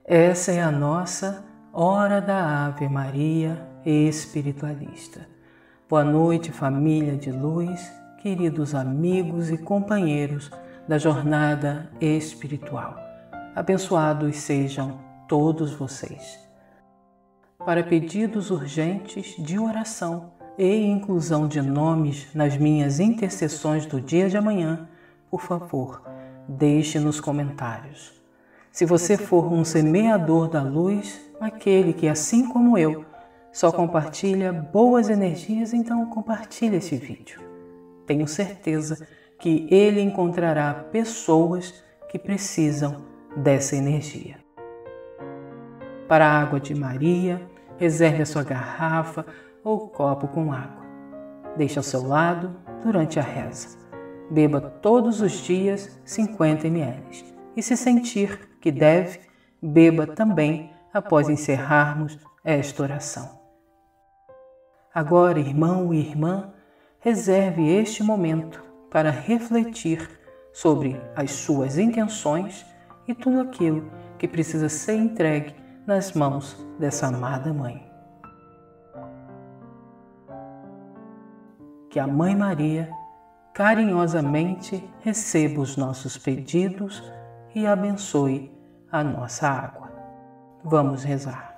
Essa é a nossa Hora da Ave Maria Espiritualista. Boa noite, família de luz, queridos amigos e companheiros da jornada espiritual. Abençoados sejam todos vocês. Para pedidos urgentes de oração e inclusão de nomes nas minhas intercessões do dia de amanhã, por favor, deixe nos comentários. Se você for um semeador da luz, aquele que, assim como eu, só compartilha boas energias, então compartilhe esse vídeo. Tenho certeza que ele encontrará pessoas que precisam dessa energia. Para a água de Maria, reserve a sua garrafa ou copo com água. Deixe ao seu lado durante a reza. Beba todos os dias 50 ml. E se sentir que deve, beba também após encerrarmos esta oração. Agora, irmão e irmã, reserve este momento para refletir sobre as suas intenções e tudo aquilo que precisa ser entregue nas mãos dessa amada Mãe. Que a Mãe Maria carinhosamente receba os nossos pedidos e abençoe a nossa água. Vamos rezar.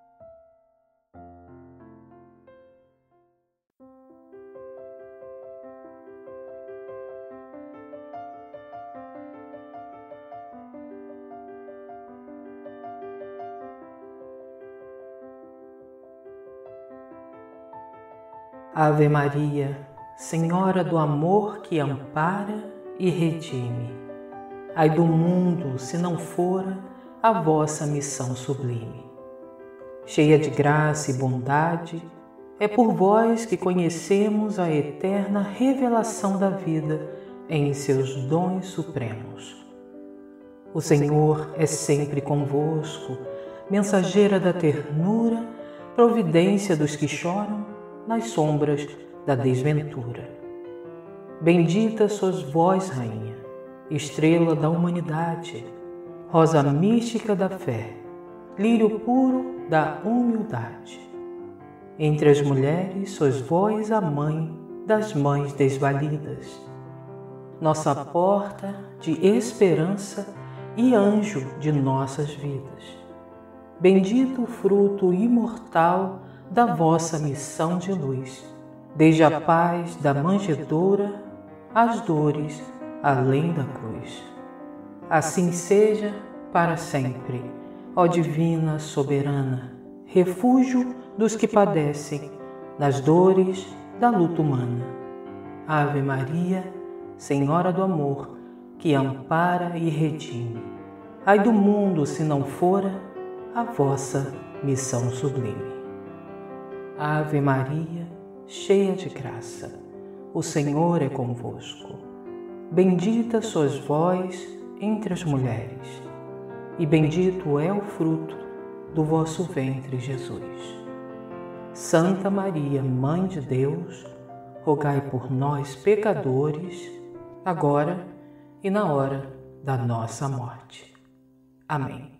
Ave Maria, Senhora do amor que ampara e redime. Ai do mundo, se não fora a vossa missão sublime. Cheia de graça e bondade, é por vós que conhecemos a eterna revelação da vida em seus dons supremos. O Senhor é sempre convosco, mensageira da ternura, providência dos que choram nas sombras da desventura. Bendita sois vós, Rainha, estrela da humanidade, rosa mística da fé, lírio puro da humildade. Entre as mulheres sois vós a mãe das mães desvalidas, nossa porta de esperança e anjo de nossas vidas. Bendito o fruto imortal da vossa missão de luz, desde a paz da manjedoura às dores além da cruz. Assim seja para sempre, ó Divina Soberana, refúgio dos que padecem das dores da luta humana. Ave Maria, Senhora do amor, que ampara e redime. Ai do mundo se não fora a vossa missão sublime. Ave Maria, cheia de graça, o Senhor é convosco. Bendita sois vós entre as mulheres, e bendito é o fruto do vosso ventre, Jesus. Santa Maria, Mãe de Deus, rogai por nós, pecadores, agora e na hora da nossa morte. Amém.